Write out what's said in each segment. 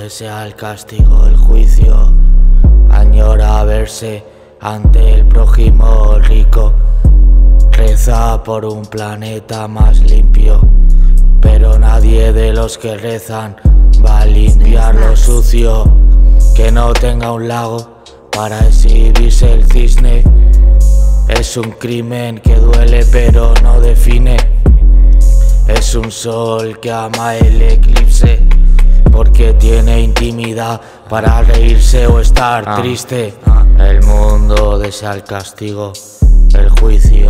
desea el castigo, el juicio, añora verse ante el prójimo rico, reza por un planeta más limpio, pero nadie de los que rezan va a limpiar lo sucio. Que no tenga un lago para exhibirse el cisne es un crimen que duele pero no define. Es un sol que ama el eclipse porque tiene intimidad para reírse o estar triste. El mundo desea el castigo, el juicio,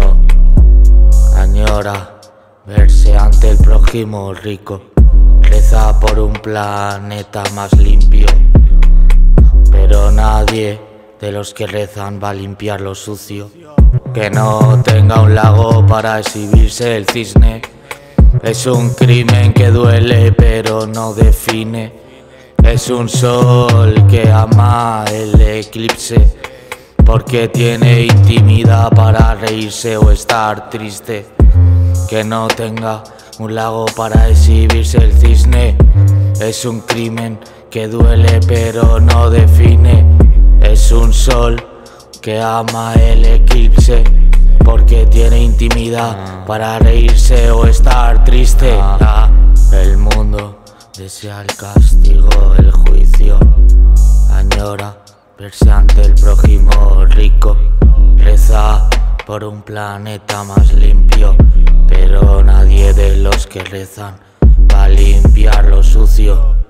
añora verse ante el prójimo rico, reza por un planeta más limpio, pero nadie de los que rezan va a limpiar lo sucio. Que no tenga un lago para exhibirse el cisne es un crimen que duele pero no define. Es un sol que ama el eclipse porque tiene intimidad para reírse o estar triste. Que no tenga un lago para exhibirse el cisne es un crimen que duele pero no define. Es un sol que ama el eclipse porque tiene intimidad para reírse o estar triste. El mundo desea el castigo, el juicio, añora verse ante el prójimo rico, reza por un planeta más limpio, pero nadie de los que rezan va a limpiar lo sucio.